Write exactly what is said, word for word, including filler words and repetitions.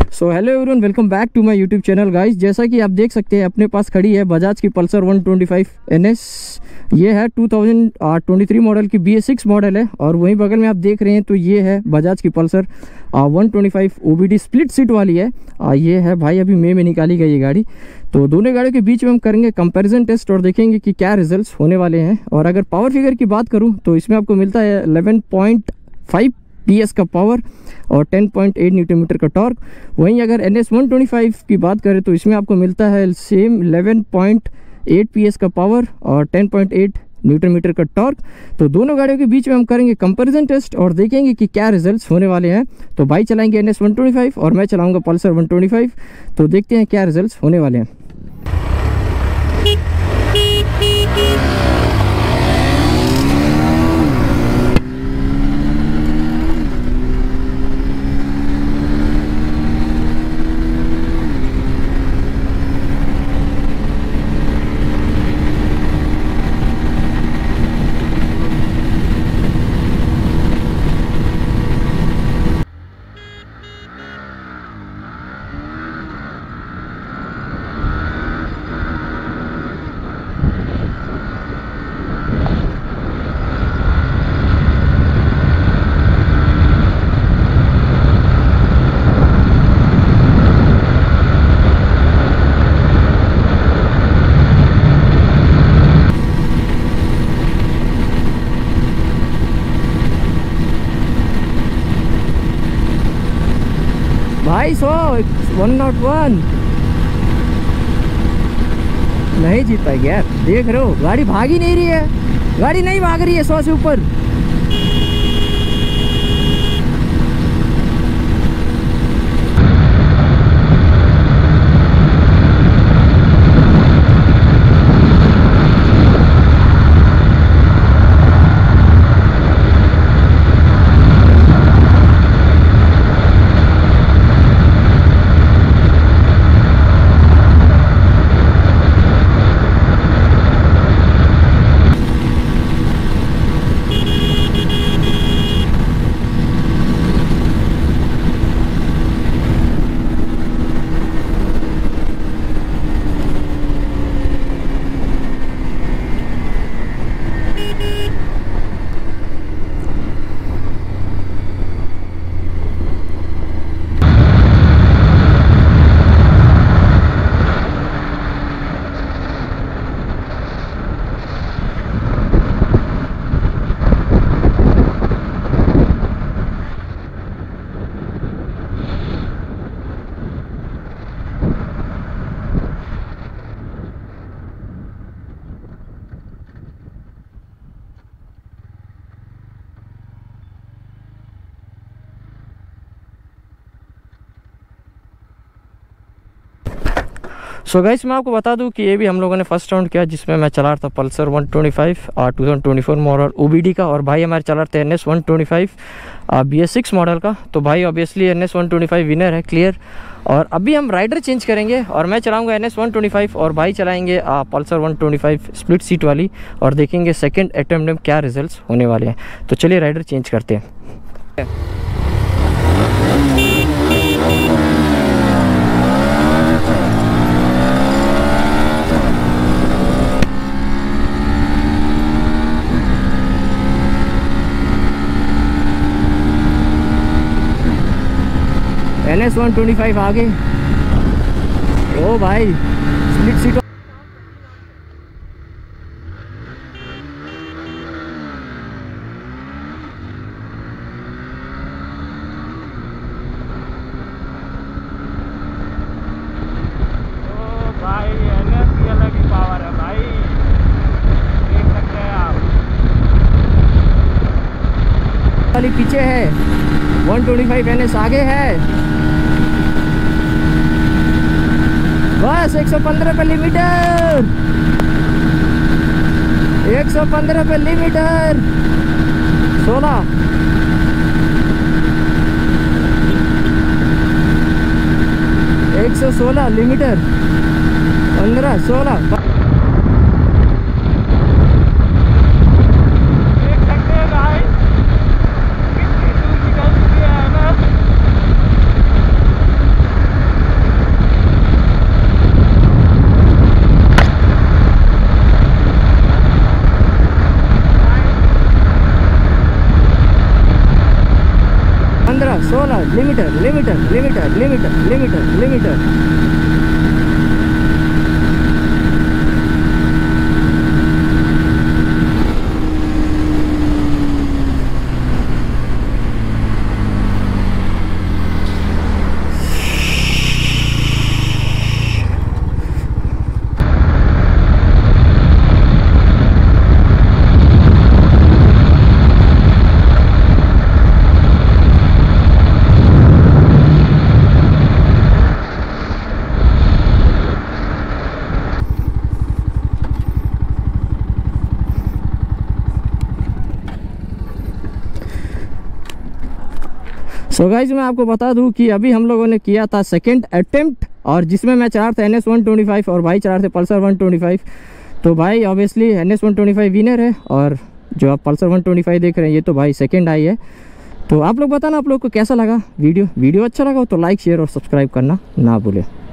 So hello everyone, welcome back to my YouTube channel guys. जैसा कि आप देख सकते हैं अपने पास खड़ी है बजाज की Pulsar one twenty five N S. ये है two thousand twenty three model की, बी एस सिक्स मॉडल है। और वहीं बगल में आप देख रहे हैं तो ये है बजाज की Pulsar one twenty five O B D split seat वाली है। आ, ये है भाई, अभी मई में निकाली गई ये गाड़ी। तो दोनों गाड़ियों के बीच में हम करेंगे कंपैरिजन टेस्ट और देखेंगे कि क्या रिजल्ट्स होने वाले हैं। और अगर पावर फिगर की बात करूँ तो इसमें आपको मिलता है eleven point five P S का पावर और ten point eight newton meter का टॉर्क। वहीं अगर N S one twenty five की बात करें तो इसमें आपको मिलता है same eleven point eight P S का पावर और ten point eight newton meter का टॉर्क। तो दोनों गाड़ियों के बीच में हम करेंगे कंपैरिजन टेस्ट और देखेंगे कि क्या रिजल्ट्स होने वाले हैं। तो भाई चलाएंगे N S one twenty five और मैं चलाऊंगा पल्सर वन ट्वेंटी फाइव। तो देखते हैं क्या रिजल्ट्स होने वाले हैं। भाई सौ वन नॉट वन नहीं जीत पाएगी यार। देख रहे हो गाड़ी भाग ही नहीं रही है, गाड़ी नहीं भाग रही है सौ से ऊपर। सो गाइस मैं आपको बता दूं कि ये भी हम लोगों ने फर्स्ट राउंड किया जिसमें मैं चला रहा था पल्सर वन ट्वेंटी फाइव और two thousand twenty four model O B D का, और भाई हमारे चला रहे थे N S one twenty five B S six model का। तो भाई obviously N S one twenty five winner है, क्लियर। और अभी हम राइडर चेंज करेंगे और मैं चलाऊंगा N S one twenty five और भाई चलाएंगे Pulsar one twenty five split seat वाली, और देखेंगे सेकेंड अटेम्प्ट में क्या रिजल्ट होने वाले हैं। तो चलिए राइडर चेंज करते हैं। N S one twenty five आगे। ओ भाई स्प्लिट सीट वाली पीछे है, one twenty five N S आगे है। बस एक सौ पंद्रह पे लिमिटर, एक सौ पंद्रह पे लिमिटर, सोलह, एक सौ सोलह लिमिटर, पंद्रह, सोलह। Limiter limiter limiter limiter limiter. So so guys मैं आपको बता दूं कि अभी हम लोगों ने किया था सेकंड अटेम्प्ट, और जिसमें मैं चला था N S one twenty five और भाई चला रहे थे पल्सर वन ट्वेंटी फाइव। तो भाई obviously N S one twenty five winner है, और जो आप पल्सर वन ट्वेंटी फाइव देख रहे हैं ये तो भाई सेकंड आई है। तो आप लोग बताना आप लोग को कैसा लगा वीडियो वीडियो अच्छा लगा हो तो लाइक शेयर और सब्सक्राइब करना ना भूलें।